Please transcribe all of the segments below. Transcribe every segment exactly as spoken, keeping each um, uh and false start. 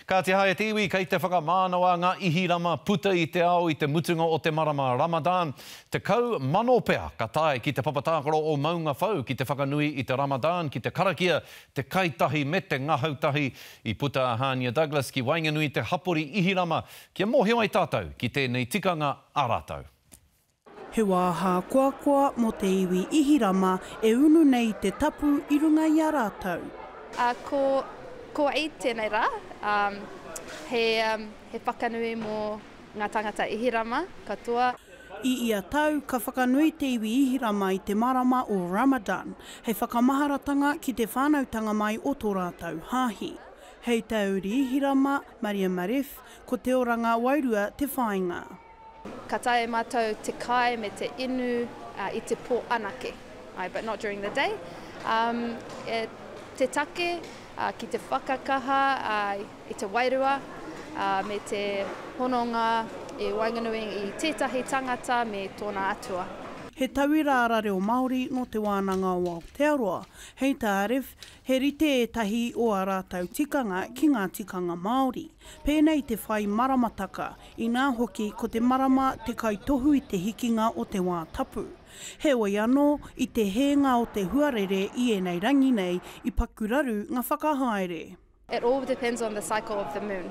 Ka te hae te iwi, kei te whakamānoa ngā ihirama puta i te ao i te mutunga o te marama Ramadan. Te kau mano pea ka tae ki te papatākaro o maunga whau ki te whakanui i te Ramadan, ki te karakia, te kaitahi me te ngahautahi i puta a Hania Douglas ki wainganui te hapori ihirama kia mōhio ai tātou ki tēnei tikanga a rātou. He wāha kua kua mo te iwi ihirama e unu nei te tapu i runga i a rātou. Uh, ko, ko i tēnei rā, um, he, um, he whakanui mō ngā tangata ihirama, katoa. I ia tau, ka whakanui te iwi ihirama i te marama o Ramadan. Hei whakamaharatanga ki te whānautanga mai o tō rātou hāhi. Hei tauri ihirama, Maria Marif, ko te oranga wairua te whainga. Ka tae mātou te kai me te inu uh, i te pō anake, uh, but not during the day. Um, e, te take, uh, ki te whakakaha, uh, i te wairua, uh, me te hononga e wainganui i tētahi tangata me tōna atua. He tauira arare o Māori no te wānanga o Aotearoa. Hei tāref, he rite e tahi o a rātou tikanga ki ngā tikanga Māori. Pēnei te whai maramataka, i nā hoki ko te marama te kaitohu i te hikinga o te wā tapu. He oi anō i te henga o te huarere i enei rangi nei i pakuraru ngā whakahaere. It all depends on the cycle of the moon.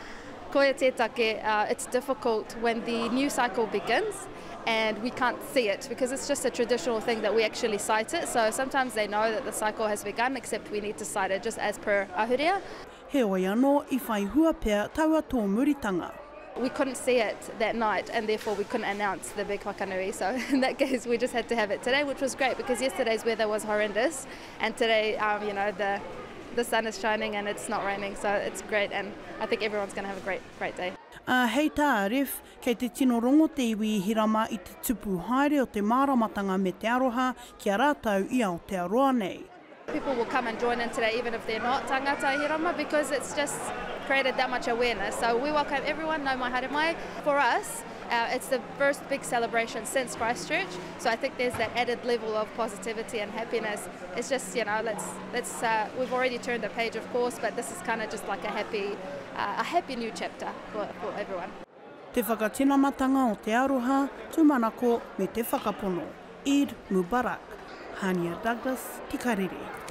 Ko e tētake, uh, it's difficult when the new cycle begins and we can't see it because it's just a traditional thing that we actually sight it. So sometimes they know that the cycle has begun, except we need to sight it just as per ahurea. He oi anō i whai hua pea taua tō muritanga. We couldn't see it that night and therefore we couldn't announce the big whakanui. So in that case we just had to have it today, which was great because yesterday's weather was horrendous and today, um, you know, the the sun is shining and it's not raining, so it's great and I think everyone's going to have a great, great day. Uh, hei tā ref, kei te tino rongo te iwi ihirama i te tupu haere o te māramatanga me te aroha ki a rātou i Aotearoa nei. People will come and join in today even if they're not tangata ihirama because it's just created that much awareness. So we welcome everyone, no mai haere mai. For us, uh, it's the first big celebration since Christchurch, so I think there's that added level of positivity and happiness. It's just, you know, let's, let's, uh, we've already turned the page of course, but this is kind of just like a happy, uh, a happy new chapter for, for everyone. Te whakatinamatanga o te aroha, tūmanako me te whakapono. Eid Mubarak. Hania Douglas, Karere.